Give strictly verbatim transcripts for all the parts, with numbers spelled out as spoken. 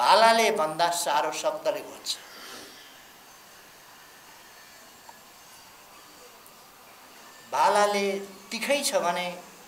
भालाले भन्दा सारो शब्दले घोज्छ। भालाले तिखै छ भने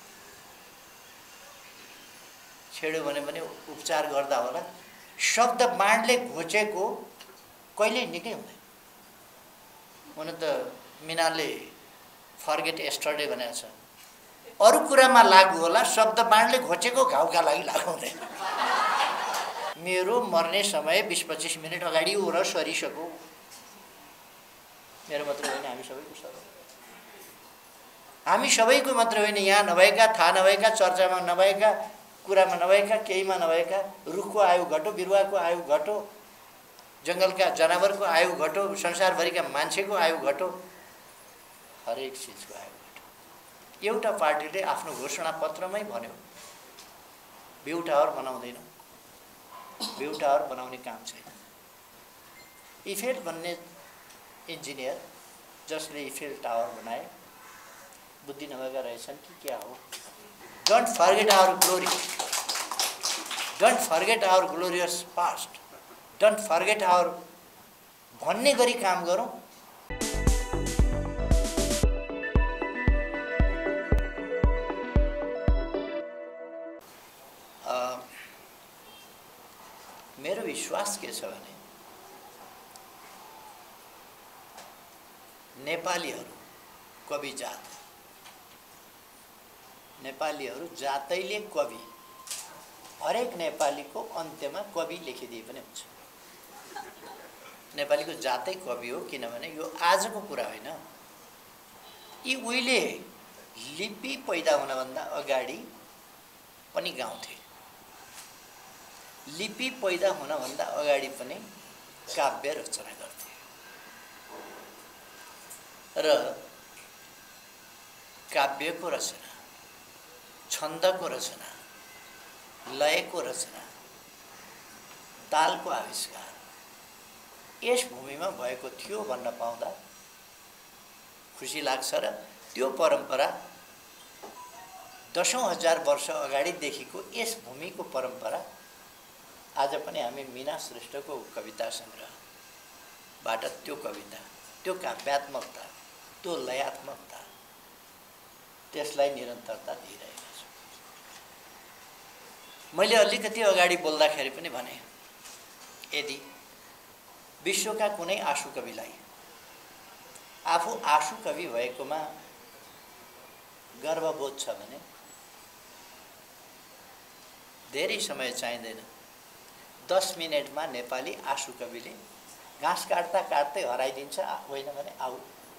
छेड्यो भने पनि उपचार गर्दा होला। शब्द बाणले घोचेको कहिल्यै निकै हुँदैन। हुन त मिनाले फर्गेट एस्टरडे भनेको छ, अरू कुरामा लागु होला, शब्द बाणले घोचेको घाउका लागि लागु हुँदैन। मेरो मर्ने समय बीस पच्चीस मिनट अगाडि उ र सरिसक्यो। मेरो मात्र होइन, हामी सबैको छ। हामी सबैको मात्र होइन, यहाँ नभएका, थाहा नभएका, चर्चामा नभएका, कुरामा नभएका, केहीमा नभएका, रुखको आयु घटो, बिरुवाको आयु घटो, जङ्गलका जनावरको आयु घटो, संसारभरिका मान्छेको आयु घटो, हरेक चिजको आयु घटो। एउटा पार्टीले आफ्नो घोषणा पत्रमै भन्यो भ्यू टावर बनाउँदैन, भ्यू टावर बनाउने काम छैन। इफेल भन्ने इन्जिनियर जसले इफेल टावर बनाए बुद्धि नभएका रहेछन् कि क्या हो? Don't forget our glory, don't forget our glorious past, don't forget our भन्ने गरी काम गरौँ। मेरो विश्वास के छ भने नेपालीहरू कवि जात, नेपालीहरू जातैले कवि, हरेक नेपालीको अन्त्यमा कवि लेखिदिए पनि हुन्छ। नेपालीको जातै कवि हो, किनभने यो आजको कुरा होइन। यी उहिले लिपि पैदा हुनभन्दा अगाडि पनि गाउँथे, लिपि पैदा हुनभन्दा अगाडि पनि काव्य रचना गर्थे र काव्यको रचना, छन्दको रचना, लयको रचना, तालको आविष्कार यस भूमिमा भएको थियो भन्न पाउँदा खुसी लाग्छ। र त्यो परम्परा दशौं हजार वर्ष अगाडिदेखिको यस भूमिको परम्परा आज पनि हामी मीना श्रेष्ठको कविता सङ्ग्रहबाट त्यो कविता, त्यो काव्यात्मकता, त्यो लयात्मकता, त्यसलाई निरन्तरता दिइरहेका छौँ। मैले अलिकति अगाडि बोल्दाखेरि पनि भने, यदि विश्वका कुनै आशु कविलाई आफू आशु कवि भएकोमा गर्वबोध छ भने धेरै समय चाहिँदैन। दस मिनटमा नेपाली आशु कविले घाँस काट्दा काट्दै हराइदिन्छ, होइन भने आऊ।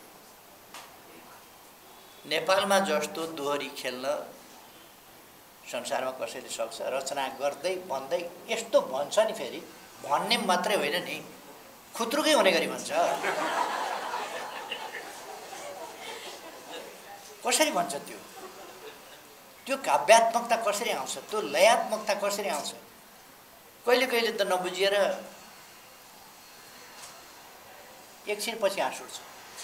नेपालमा जस्तो दोहोरी खेल्न संसारमा कसैले सक्छ? रचना गर्दै भन्दै यस्तो भन्छ नि, फेरि भन्ने मात्रै होइन नि, खुत्रुकै हुने गरी भन्छ। कसरी भन्छ त्यो? त्यो काव्यात्मकता कसरी आउँछ? त्यो लयात्मकता कसरी आउँछ? कहिले कहिले त नबुझिएर एकछिन पछि हाँस उठ्छ।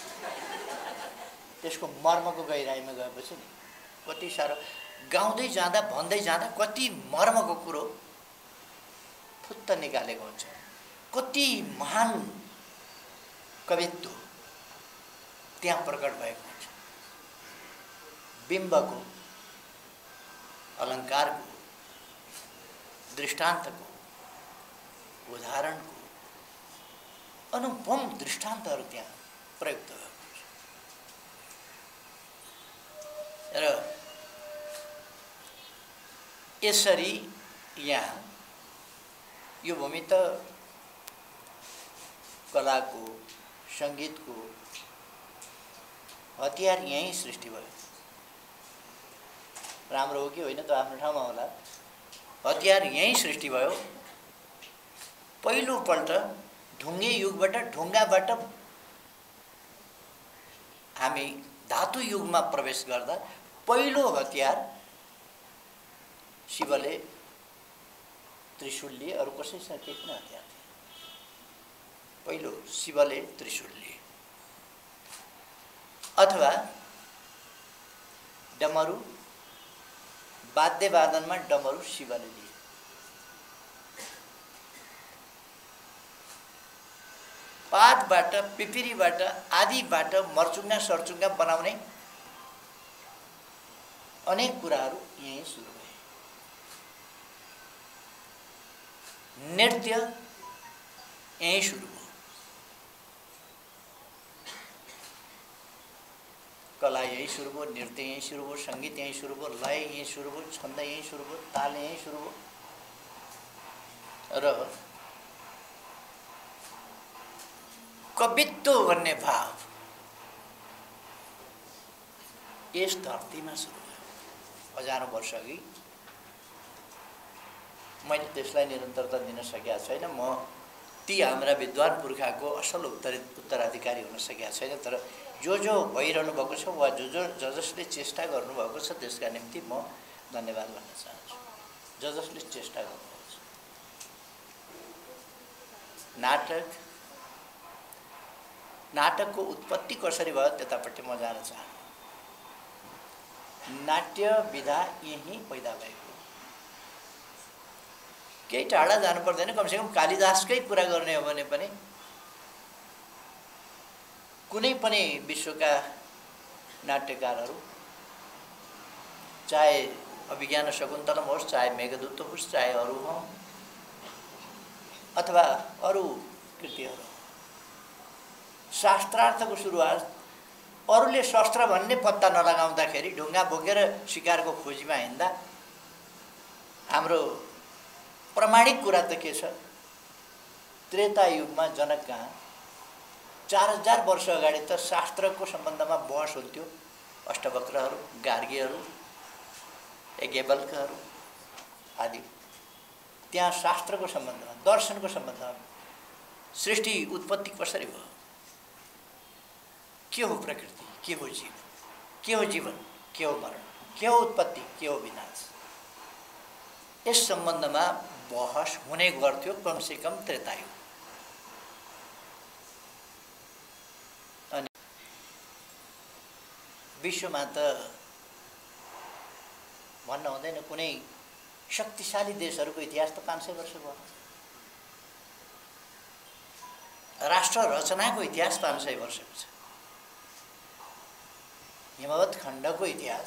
त्यसको मर्मको गहिराइमा गएपछि नि कति साह्रो गाउँदै जाँदा भन्दै जाँदा कति मर्मको कुरो फुत्त निकालेको हुन्छ। कति महान कवित्व त्यहाँ प्रकट भएको हुन्छ। बिम्बको, अलङ्कारको, दृष्टान्तको, उदाहरणको अनुपम दृष्टान्तहरू त्यहाँ प्रयुक्त भएको हुन्छ। र यसरी यहाँ यो भूमि त कलाको, सङ्गीतको हतियार यहीँ सृष्टि भयो। राम्रो हो कि होइन त आफ्नो ठाउँमा होला, हतियार यहीँ सृष्टि भयो। पहिलोपल्ट ढुङ्गे युगबाट, ढुङ्गाबाट हामी धातु युगमा प्रवेश गर्दा पहिलो हतियार शिवले त्रिशूल लिए, अरू कसैसँग केही पनि हतियार थिएन। पहिलो शिवले त्रिशूल लिए, अथवा डमरू, वाद्यवादनमा डमरू शिवले लिए। पातबाट, पिपिरीबाट, आदिबाट मर्चुङ्गा सर्चुङ्गा बनाउने अनेक कुराहरू यहीँ सुरु भए। नृत्य यहीँ सुरु भयो। कला यहीँ सुरु भयो, नृत्य यहीँ सुरु भयो, सङ्गीत यहीँ सुरु भयो, लय यहीँ सुरु भयो, छन्द यहीँ सुरु भयो, ताल यहीँ सुरु भयो। र कवित्व भन्ने भाव यस धरतीमा सुरु भयो। हजारौँ वर्ष अघि मैले त्यसलाई निरन्तरता दिन सकेका छैन। म ती हाम्रा विद्वान पुर्खाको असल उत्तर उत्तराधिकारी हुन सकेका छैन। तर जो जो भइरहनु भएको छ वा जो जो ज जसले चेष्टा गर्नुभएको छ त्यसका निम्ति म धन्यवाद भन्न चाहन्छु। ज जसले चेष्टा गर्नुभएको छ। नाटक नाटकको उत्पत्ति कसरी भयो त्यतापट्टि म जान चाहन्छु। नाट्य विधा यहीँ पैदा भएको। केही टाढा जानु पर्दैन। कमसेकम कालिदासकै कुरा गर्ने हो भने पनि कुनै पनि विश्वका नाट्यकारहरू, चाहे अभिज्ञान शकुन्तलम होस्, चाहे मेघदूत होस्, चाहे अरू हो अथवा अरू कृतिहरू, शास्त्रार्थको सुरुवात अरूले शस्त्र भन्ने पत्ता नलगाउँदाखेरि ढुङ्गा बोकेर शिकारको खोजीमा हिँड्दा हाम्रो प्रमाणिक कुरा त के छ? त्रेता युगमा जनक कहाँ चार हजार वर्ष अगाडि त शास्त्रको सम्बन्धमा बहस हुन्थ्यो। अष्टवक्रहरू, गार्गीहरू, यज्ञवल्क्यहरू आदि। त्यहाँ शास्त्रको सम्बन्धमा, दर्शनको सम्बन्धमा सृष्टि उत्पत्ति कसरी भयो, के हो प्रकृति, के हो जीवन, के हो जीवन, के हो मरण, के हो उत्पत्ति, के हो विनाश, यस सम्बन्धमा बहस हुने गर्थ्यो कमसेकम त्रेतायुग। अनि विश्वमा त भन्न हुँदैन, कुनै शक्तिशाली देशहरूको इतिहास त पाँच सय वर्ष भयो। राष्ट्र रचनाको इतिहास पाँच सय वर्षको छ। हिमवत खण्डको इतिहास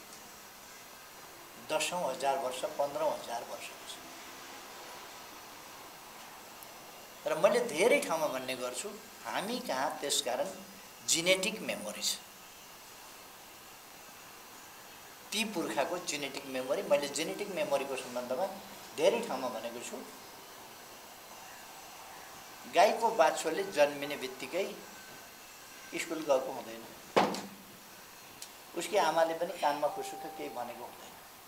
दसौँ हजार वर्ष, पन्ध्रौँ हजार वर्षको छ। र मैले धेरै ठाउँमा भन्ने गर्छु, हामी कहाँ त्यसकारण जेनेटिक मेमोरी छ। ती पुर्खाको जेनेटिक मेमोरी, मैले जेनेटिक मेमोरीको सम्बन्धमा धेरै ठाउँमा भनेको छु। गाईको बाछोले जन्मिने बित्तिकै स्कुल गएको हुँदैन। उसकी आमाले पनि कानमा खुसुक्क केही भनेको हुँदैन।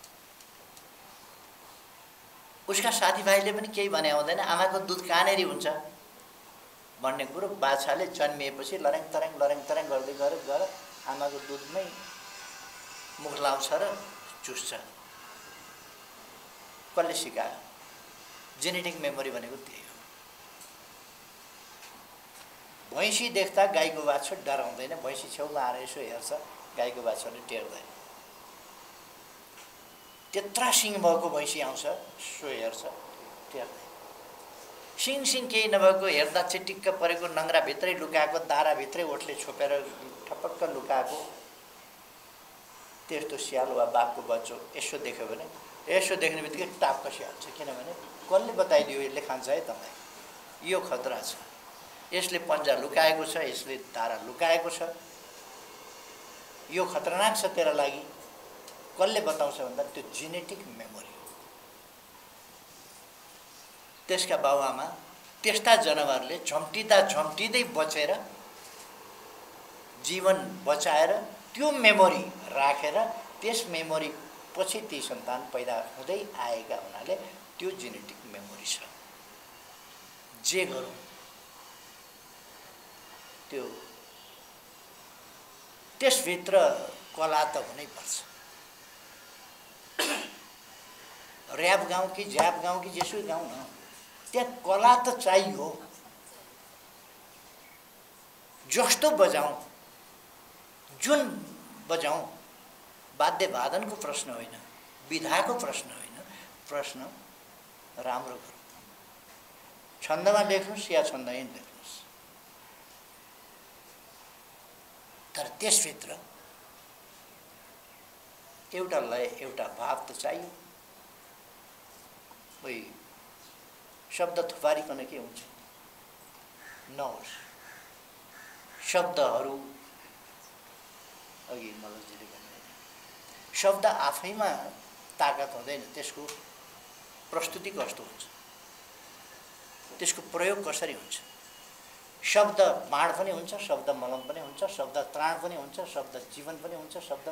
उसका साथीभाइले पनि केही भने हुँदैन। आमाको दुध कहाँनेरि हुन्छ भन्ने कुरो बाछाले जन्मिएपछि लरेङ तरेङ लरेङ तरेङ गर्दै गएर गएर आमाको दुधमै मुख लाउँछ र चुस्छ। कसले सिकायो? जेनेटिक मेमोरी भनेको त्यही हो। भैँसी देख्दा गाईको बाछो डराउँदैन। भैँसी छेउमा आएर यसो हेर्छ, गाईको बाछोले टेर्दैन। त्यत्रा सिङ भएको भैँसी आउँछ, सो हेर्छ, टेर्दैन। सिङ सिङ केही नभएको, हेर्दा चिटिक्क परेको, नङ्ग्रा भित्रै लुकाएको, दारा भित्रै ओठले छोपेर ठपक्क लुकाएको त्यस्तो स्याल वा बाघको बच्चो यसो देख्यो भने, यसो देख्ने बित्तिकै टाप कसिहाल्छ। किनभने कसले बताइदियो यसले खान्छ है तपाईँ, यो खतरा छ, यसले पन्जा लुकाएको छ, यसले दारा लुकाएको छ, यो खतरनाक छ तेरा लागि। कसले बताउँछ भन्दा त्यो जेनेटिक मेमोरी हो। त्यसका बाबुआमा त्यस्ता जनावरले झम्टिँदा झम्टिँदै बचेर, जीवन बचाएर त्यो मेमोरी राखेर, त्यस मेमोरी पछि ती सन्तान पैदा हुँदै आएका हुनाले त्यो जेनेटिक मेमोरी छ। जे गरौँ त्यो त्यसभित्र कला त हुनैपर्छ। ऱ्याप गाउँ कि झ्याप गाउँ कि जेसुकै गाउँ न, त्यहाँ कला त चाहियो। जस्तो बजाउँ, जुन बजाउँ, वाद्यवादनको प्रश्न होइन, विधाको प्रश्न होइन, प्रश्न राम्रो गरौँ। छन्दमा लेख्नुहोस् या छन्दहीन लेख्नुहोस्, तर त्यसभित्र एउटा लय एउटा भाव त चाहियो। वही शब्द थुपारिकन के हुन्छ? नहोस्। शब्दहरू अघि मल्लजीले भन्नुभयो शब्द आफैमा ताकत हुँदैन, त्यसको प्रस्तुति कस्तो हुन्छ, त्यसको प्रयोग कसरी हुन्छ। शब्द बाण पनि हुन्छ, शब्द मलम पनि हुन्छ, शब्द त्राण पनि हुन्छ, शब्द जीवन पनि हुन्छ। शब्द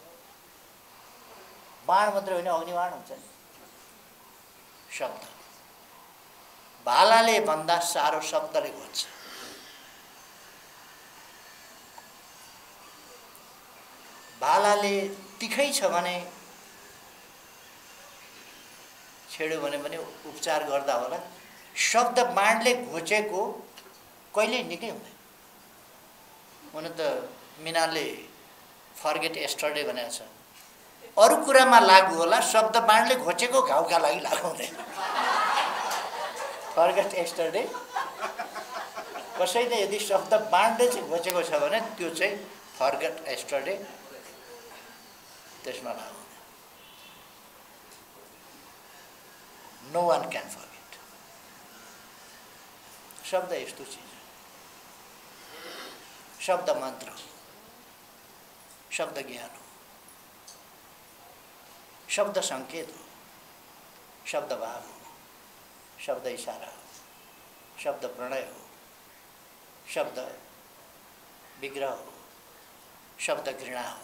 बाण मात्रै होइन, अग्निबाण हुन्छ नि शब्द। भालाले भन्दा सारो शब्दले घोच्छ। भालाले तिखै छ भने छेड्यो भने पनि उपचार गर्दा होला। शब्द बाणले घोचेको कहिल्यै निकै हुँदैन। हुन त मिनाले फर्गेट एस्टरडे भनेको छ, अरू कुरामा लागु होला, शब्द बाणले घोचेको घाउका लागि लागु हुँदैन। फर्गेट एस्टरडे कसैले यदि शब्द बाणले चाहिँ घोचेको छ भने त्यो चाहिँ फर्गेट एस्टरडे, त्यसमा लागु हुँदैन। No one can forget. शब्द यस्तो चिज हो। शब्द मन्त्र हो, शब्द ज्ञान हो, शब्द संकेत हो, शब्द भाव हो, शब्द इशारा हो, शब्द प्रणय हो, शब्द विग्रह हो, शब्द घृणा हो।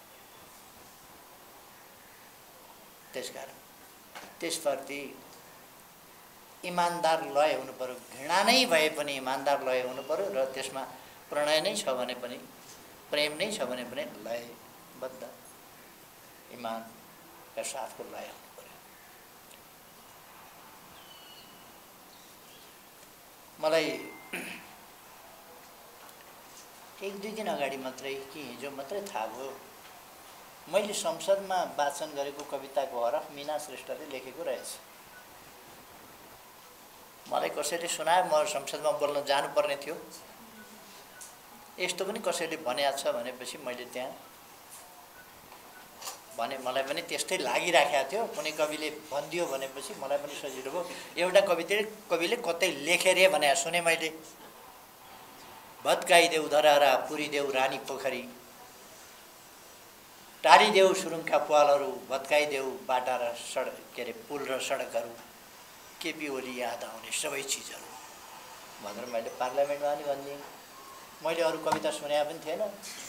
त्यसकारण त्यसप्रति इमानदार लय हुनु पर्यो। घृणा नै भए पनि इमानदार लय हुनु पर्यो र त्यसमा प्रणय नै छ भने पनि, प्रेम नै छ भने पनि लयबद्ध इमानका साथको लय हुनु पर्यो। मलाई एक दुई दिन अगाडि मात्रै कि हिजो मात्रै थाहा भयो, मैले संसदमा वाचन गरेको कविताको हरफ मीना श्रेष्ठले लेखेको रहेछ। मलाई कसैले सुनायो, म संसदमा बोल्न जानुपर्ने थियो। यस्तो पनि कसैले भनेको छ भनेपछि मैले त्यहाँ भने, मलाई पनि त्यस्तै लागिराखेको थियो। कुनै कविले भनिदियो भनेपछि मलाई पनि सजिलो भयो। एउटा कविताले कविले कतै लेखे रे भने सुने मैले, भत्काइदेऊ धरहरा पुरिदेऊ रानी पोखरी, टारिदेऊ सुरुङका पालहरू, भत्काइदेऊ बाटा र सडक के अरे पुल र सडकहरू, केपी ओली याद आउने सबै चिजहरू भनेर मैले पार्लियामेन्टमा पनि भनिदिएँ। मैले अरू कविता सुनेको पनि थिएन,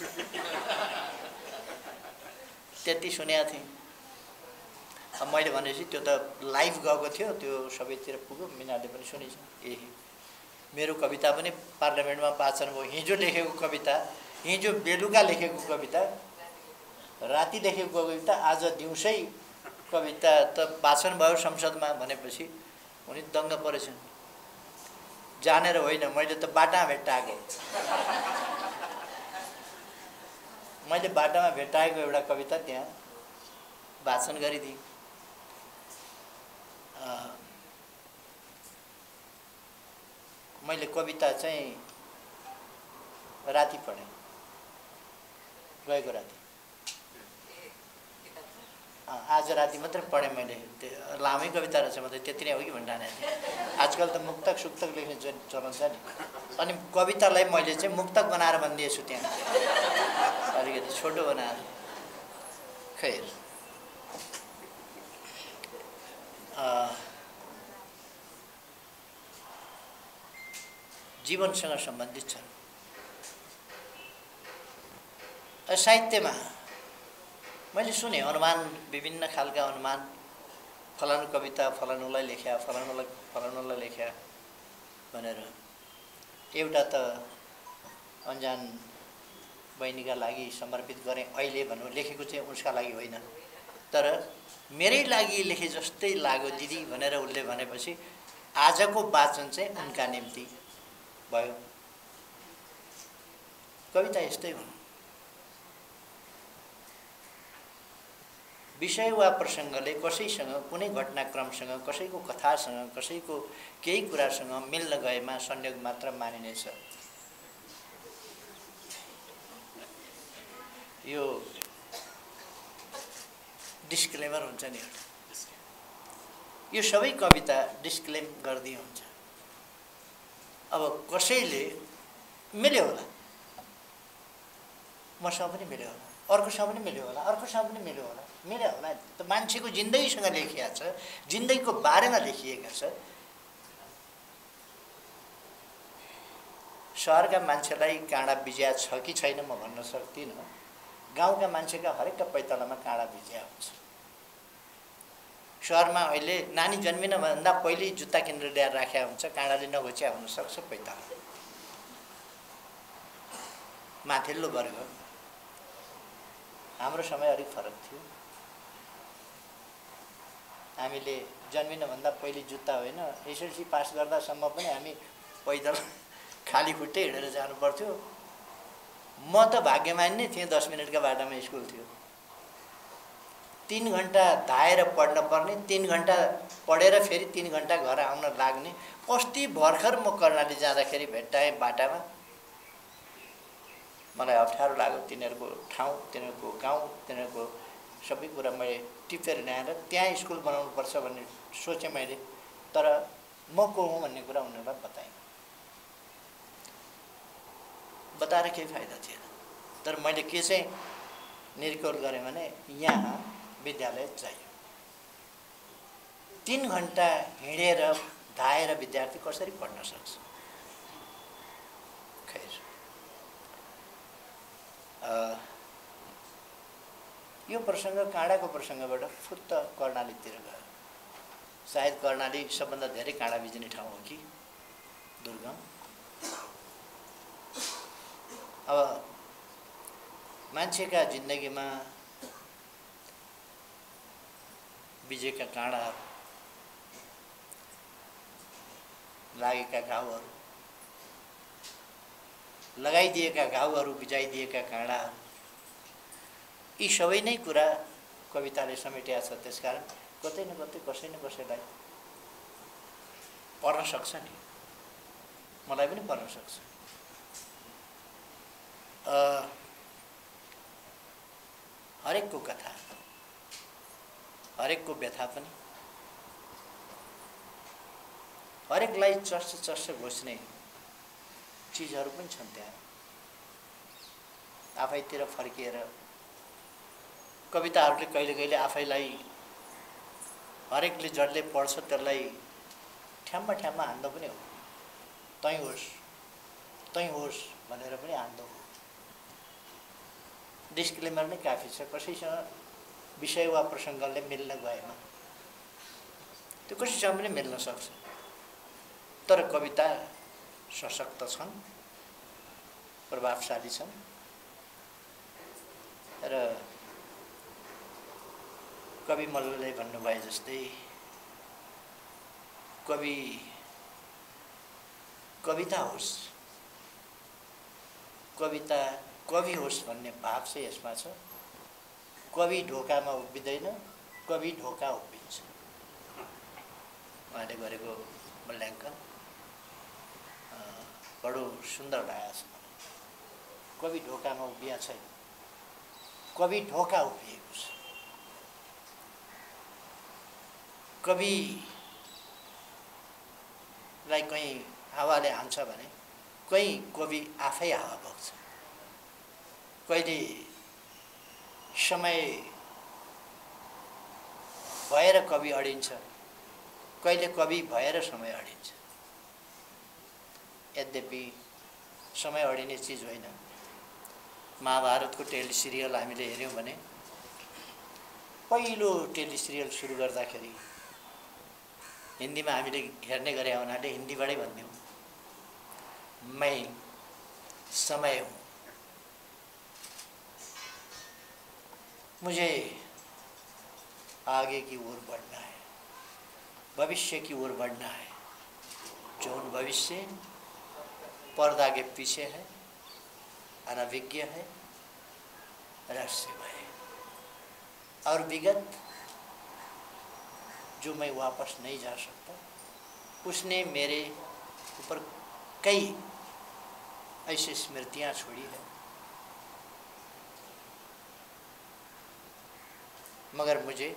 त्यति सुनेको थिएँ। अब मैले भनेपछि त्यो त लाइभ गएको थियो, त्यो सबैतिर पुग्यो, मिनाले पनि सुनेछ। ए मेरो कविता पनि पार्लियामेन्टमा वाचन भयो। हिजो लेखेको कविता, हिजो बेलुका लेखेको कविता, राति लेखेको कविता, आज दिउँसै कविता त वाचन भयो संसदमा भनेपछि उनी दङ्ग परेछन्। जानेर होइन, मैले त बाटामा भेट्टाएको मैले बाटामा भेट्टाएको एउटा कविता त्यहाँ वाचन गरिदिएँ। मैले कविता चाहिँ राति पढेँ, गएको राति। आज राति मात्रै पढेँ मैले। त्यो लामै कविता रहेछ, म त त्यति नै हो कि भनिरहने थिएँ। आजकल त मुक्तक सुक्तक लेख्ने चलन छ नि, अनि कवितालाई मैले चाहिँ मुक्तक बनाएर भनिदिएछु त्यहाँ, अलिकति छोटो बनाएर। खैर, जीवनसँग सम्बन्धित छन्। साहित्यमा मैले सुने अनुमान, विभिन्न खालका अनुमान, फलानु कविता फलानुलाई लेख्या, फलानुलाई फलानुलाई लेख्या भनेर। एउटा त अन्जान बहिनीका लागि समर्पित गरेँ अहिले भन्नु, लेखेको चाहिँ उसका लागि होइन, तर मेरै लागि लेखे जस्तै लाग्यो दिदी भनेर उसले भनेपछि आजको वाचन चाहिँ उनका निम्ति भयो। कविता यस्तै हुन्। विषय वा प्रसङ्गले कसैसँग, कुनै घटनाक्रमसँग, कसैको कथासँग, कसैको केही कुरासँग मिल्न गएमा संयोग मात्र मानिनेछ। यो डिस्क्लेमर हुन्छ नि, यो सबै कविता डिस्क्लेम गर्दै हुन्छ। अब कसैले मिल्यो होला, मसँग पनि मिल्यो होला, अर्कोसँग पनि मिल्यो होला, अर्कोसँग पनि मिल्यो होला, मिल्यो होला। त मान्छेको जिन्दगीसँग लेखिएको छ, जिन्दगीको बारेमा लेखिएको छ। सहरका मान्छेलाई काँडा बिज्या छ कि छैन म भन्न सक्दिनँ। गाउँका मान्छेका हरेकका पैतालामा काँडा बिज्या हुन्छ। सहरमा अहिले नानी जन्मिनभन्दा पहिले जुत्ता किनेर ल्याएर राखेको हुन्छ, काँडाले नघोच्या हुनसक्छ पैताला। माथिल्लो वर्ग, हाम्रो समय अलिक फरक थियो। हामीले जन्मिनभन्दा पहिले जुत्ता होइन, एसएलसी पास गर्दासम्म पनि हामी पैदल खाली खुट्टै हिँडेर जानु पर्थ्यो। म त भाग्यमान नै थिएँ, दस मिनटका बाटोमा स्कुल थियो। तीन घन्टा धाएर पढ्न पर्ने, तीन घन्टा पढेर फेरि तीन घन्टा घर आउन लाग्ने। अस्ति भर्खर म कर्णाली जाँदाखेरि भेट्टाएँ बाटामा, मलाई अप्ठ्यारो लाग्यो। तिनीहरूको ठाउँ, तिनीहरूको गाउँ, तिनीहरूको सबै कुरा मैले टिपेर ल्याएर त्यहाँ स्कुल बनाउनुपर्छ भन्ने सोचेँ मैले। तर म को हुँ भन्ने कुरा उनीहरूलाई बताएँ। बताएर केही फाइदा थिएन। तर मैले के चाहिँ निर्कल गरेँ भने यहाँ विद्यालय चाहियो। तीन घन्टा हिँडेर धाएर विद्यार्थी कसरी पढ्न सक्छ? खैर, यो प्रसङ्ग काँडाको प्रसङ्गबाट फुत्त कर्णालीतिर गयो। सायद कर्णाली सबभन्दा धेरै काँडा बिज्ने ठाउँ हो कि दुर्गम। अब मान्छेका जिन्दगीमा बिजेका काँडाहरू, लागेका घाउहरू, लगाइदिएका घाउहरू, बिजाइदिएका काँडाहरू, यी सबै नै कुरा कविताले समेटेका छ। त्यसकारण कतै न कतै कसै न कसैलाई पर्न सक्छ नि, मलाई पनि पर्न सक्छ। हरेकको कथा, हरेकको व्यथा पनि, हरेकलाई चर्च चर्च घोच्ने चिजहरू पनि छन् त्यहाँ। आफैतिर फर्किएर कविताहरूले कहिले कहिले आफैलाई, हरेकले जसले पढ्छ त्यसलाई ठ्याम्मा ठ्याम्मा हान्दो पनि हो। तै होस् तै होस् भनेर पनि हान्दो हो। डिस्क्लेमर नै काफी छ। कसैसँग विषय वा प्रसङ्गले मिल्न गएमा त्यो कसैसँग पनि मिल्न सक्छ। तर कविता सशक्त छन्, प्रभावशाली छन्। र कवि मल्लले भन्नुभए जस्तै कवि कविता होस्, कविता कवि होस् भन्ने भाव चाहिँ यसमा छ। कवि ढोकामा उभिँदैन, कवि ढोका उभिन्छ। उहाँले गरेको मूल्याङ्कन बडो सुन्दर लागेको छ मलाई। कवि ढोकामा उभिया छैन, कवि ढोका उभिएको छ। कविलाई कहीँ हावाले हान्छ भने कहीँ कवि आफै हावा बग्छ। कहिले समय भएर कवि अडिन्छ, कहिले कवि भएर समय अडिन्छ। यद्यपि समय अडिने चिज होइन। महाभारतको टेलिसिरियल हामीले हेऱ्यौँ भने पहिलो टेलिसिरियल सुरु गर्दाखेरि हिन्दीमा हामीले हेर्ने गरे हुनाले हिन्दीबाटै भन्थ्यौँ, मैं समय हूँ, मुझे आगे की ओर बढ़ना है, भविष्य की ओर बढ़ना है। जौन भविष्य पर्दा के पीछे है, अनभिज्ञ है, रहस्यमय है। और विगत जो मैं वापस नहीं जा सकता, उसने मेरे ऊपर कई ऐसी स्मृतियाँ छोड़ी है मगर मुझे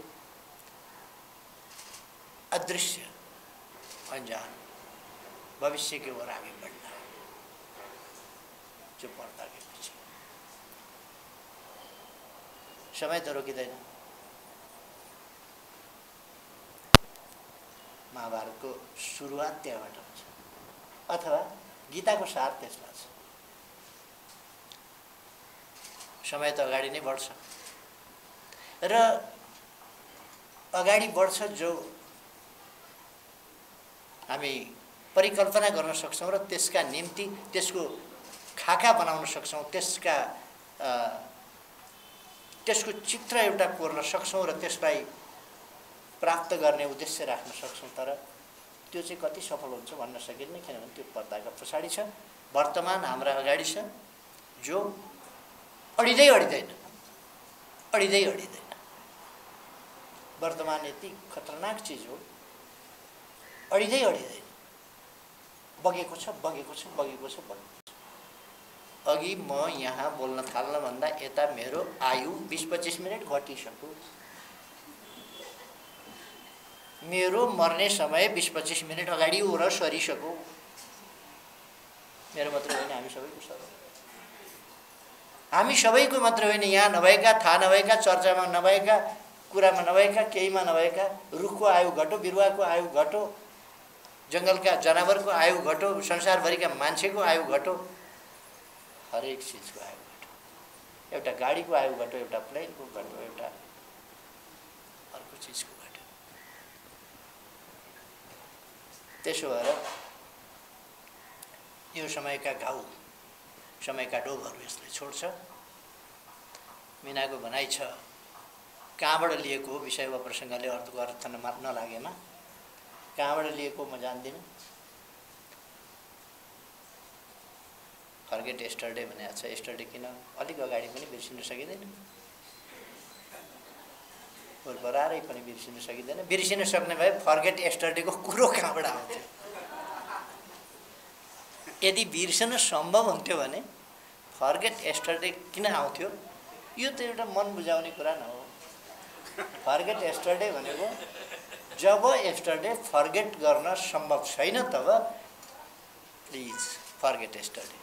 अदृश्य अनजान भविष्य की ओर आगे बढ़ना है, जो पर्दा के पीछे। समय तो रोकिँदैन। महाभारतको सुरुवात त्यहाँबाट हुन्छ, अथवा गीताको सार त्यसमा छ। समय तो अगाडि नै बढ्छ र अगाडि बढ्छ जो हामी परिकल्पना गर्न सक्छौं र त्यसका निम्ति त्यसको खाका बनाउन सक्छौं, त्यसका त्यसको चित्र एउटा कोर्न सक्छौं र त्यसलाई प्राप्त गर्ने उद्देश्य राख्न सक्छौं। तर त्यो चाहिँ कति सफल हुन्छ भन्न सकिन्न, किनभने त्यो पर्दाका पछाडि छ। वर्तमान हाम्रा अगाडि छ, जो अडिँदै अडिँदैन अडिँदै अडिँदैन। वर्तमान यति खतरनाक चीज हो, अडिँदै अडिँदैन, बगेको छ बगेको छ बगेको छ बगेको छ। अघि म यहाँ बोल्न थाल्न भन्दा यता मेरो आयु बीस पच्चीस मिनट घटिसक्यो। मेरो मर्ने समय बीस पच्चीस मिनट अगाडि ओर सरिसक्यो। मेरो मात्र होइन, हामी सबैको छ। हामी सबैको मात्र होइन, यहाँ नभएका, थाहा नभएका, चर्चामा नभएका, कुरामा नभएका, केहीमा नभएका, रुखको आयु घटो, बिरुवाको आयु घटो, जंगलका जनावरको आयु घटो, संसारभरिका मान्छेको आयु घटो, हरेक चीजको आयु घटो। एउटा गाडीको आयु घटो, एउटा प्लेनको घटो, एउटा अर्को चीजको घटो। त्यसो भएर यो समयका घाउ, समयका डोबहरू यसले छोड्छ। मीनाको भनाइ छ, कहाँबाट लिएको विषय वा प्रसङ्गले अर्थको अर्थ नलागेमा कहाँबाट लिएको म जान्दिनँ। फर्गेट यस्टरडे भनेको छ। यस्टरडे किन अलिक अगाडि पनि बिर्सिन सकिँदैन, बरारै पनि बिर्सिन सकिँदैन। बिर्सिन सक्ने भए फर्गेट यस्टरडेको कुरो कहाँबाट आउँथ्यो? यदि बिर्सन सम्भव हुन्थ्यो भने फर्गेट यस्टरडे किन आउँथ्यो? यो त एउटा मन बुझाउने कुरा न हो। फर्गेट यस्टरडे भनेको जब यस्टरडे फर्गेट गर्न सम्भव छैन तब please forget yesterday.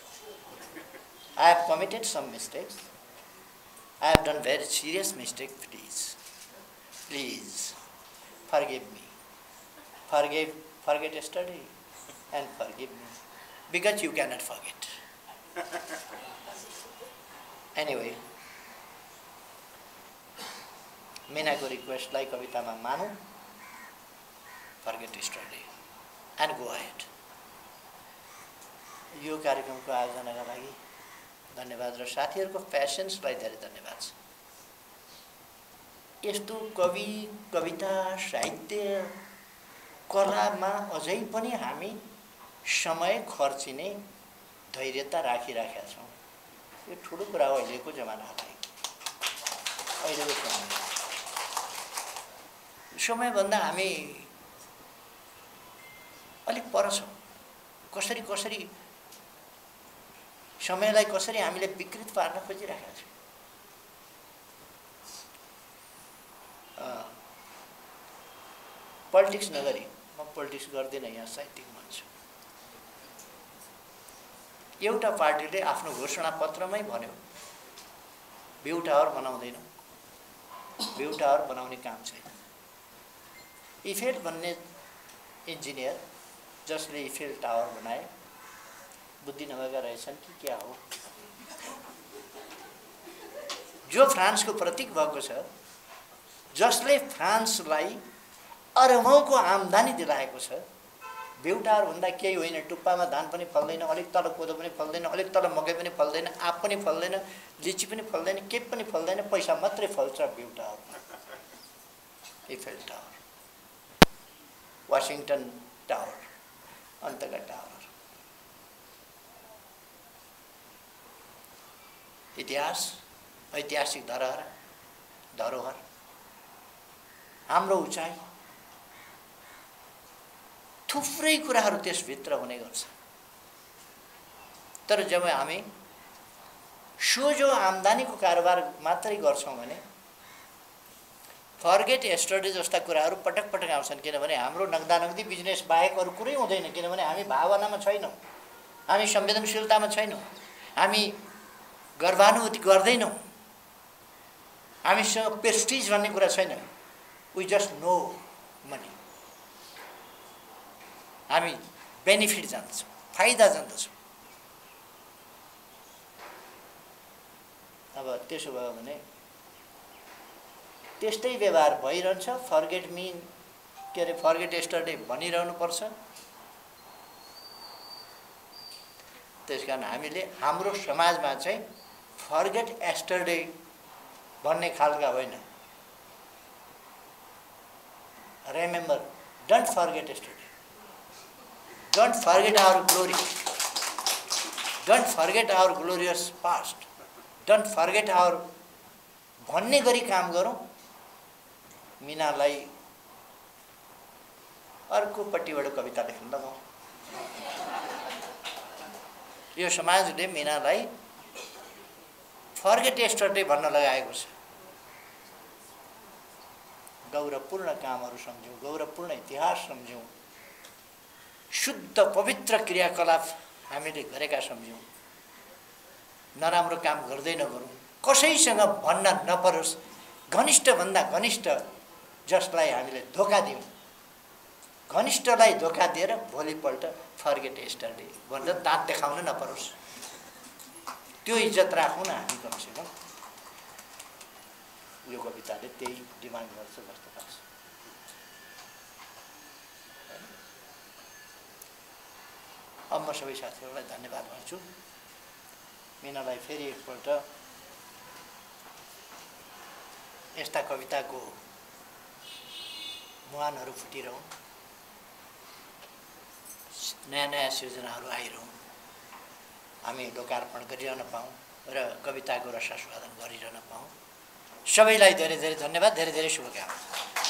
I have committed some mistakes. I have done very serious mistake. Please, please forgive me. Forgive, forget yesterday, and forgive me, because you cannot forget. Anyway, मीनाको रिक्वेस्टलाई कवितामा मानौँ, forget yesterday, and go ahead. यो कार्यक्रमको आयोजनाका लागि धन्यवाद र साथीहरुको प्याशन्सलाई धेरै धन्यवाद छ। यस्तो कवि, कविता, साहित्य, कलामा अझै पनि हामी समय खर्चिने धैर्यता राखिराखेका छौँ। यो ठुलो कुरा हो अहिलेको जमानालाई। अहिलेको समय समयभन्दा हामी अलिक पर छौँ। कसरी कसरी समयलाई कसरी हामीले विकृत पार्न खोजिरहेका छौँ। पोलिटिक्स नगरी, म पोलिटिक्स गर्दिनँ, यहाँ साहित्यिक मान्छे। एउटा पार्टीले आफ्नो घोषणा पत्रमै भन्यो भ्यू टावर बनाउँदैन, भ्यू टावर बनाउने काम छैन। इफेल भन्ने इन्जिनियर जसले इफेल टावर बनाए बुद्धि नभएका रहेछन् कि क्या हो? जो फ्रान्सको प्रतीक भएको छ, जसले फ्रान्सलाई अरबौंको आम्दानी दिलाएको छ, भ्यू टावर भन्दा केही होइन। टुप्पामा धान पनि फल्दैन, अलिक तल कोदो पनि फल्दैन, अलिक तल मकै पनि फल्दैन, आँप पनि फल्दैन, लिची पनि फल्दैन, केही पनि फल्दैन, पैसा मात्रै फल्छ view tower. Eiffel tower, Washington tower, अन्तका टावर। इतिहास, ऐतिहासिक धरोहर, धरोहर, हाम्रो उचाइ, थुप्रै कुराहरू त्यसभित्र हुने गर्छ। तर जब हामी सोझो आम्दानीको कारोबार मात्रै गर्छौं भने फर्गेट यस्टरडे जस्ता कुराहरू पटक पटक आउँछन्, किनभने हाम्रो नगदानगदी बिजनेस बाहेक अरू कुरै हुँदैन। किनभने हामी भावनामा छैनौँ, हामी संवेदनशीलतामा छैनौँ, हामी गर्वानुभूति गर्दैनौँ, हामीसँग प्रेस्टिज भन्ने कुरा छैन। We just know money. हामी बेनिफिट जान्दछौँ, फाइदा जान्दछौँ। अब त्यसो भयो भने त्यस्तै व्यवहार भइरहन्छ। फर्गेट मी के अरे फर्गेट यस्टरडे भनिरहनु पर्छ। त्यसकारण हामीले हाम्रो समाजमा चाहिँ फर्गेट यस्टरडे भन्ने खालका होइन, remember, don't forget yesterday, don't forget our glory, don't forget our glorious past, don't forget our भन्ने गरी काम गरौँ। मीनालाई अर्कोपट्टिबाट कविता लेख्न लगाऊ। यो समाजले मीनालाई फर्गेट यस्टरडे भन्न लगाएको छ। गौरवपूर्ण कामहरू सम्झौँ, गौरवपूर्ण इतिहास सम्झौँ, शुद्ध पवित्र क्रियाकलाप हामीले गरेका सम्झौँ, नराम्रो काम गर्दै नगरौँ, कसैसँग भन्न नपरोस्, घनिष्ठभन्दा घनिष्ठ जसलाई हामीले धोका दियौँ, घनिष्ठलाई धोका दिएर भोलिपल्ट फर्गेट यस्टरडे भनेर दाँत देखाउन नपरोस्। त्यो इज्जत राखौँ न हामी कमसेकम। यो कविताले त्यही डिमान्ड गर्छ जस्तो लाग्छ। अब म सबै साथीहरूलाई धन्यवाद भन्छु। मीनालाई फेरि एकपल्ट यस्ता कविताको मुहानहरू फुटिरहन्, नयाँ नयाँ सृजनाहरू आइरहन्, हामी लोकार्पण गरिरहन पाऊँ र कविताको रसास्वादन गरिरहन पाऊँ। सबैलाई धेरै धेरै धन्यवाद, धेरै धेरै शुभकामना।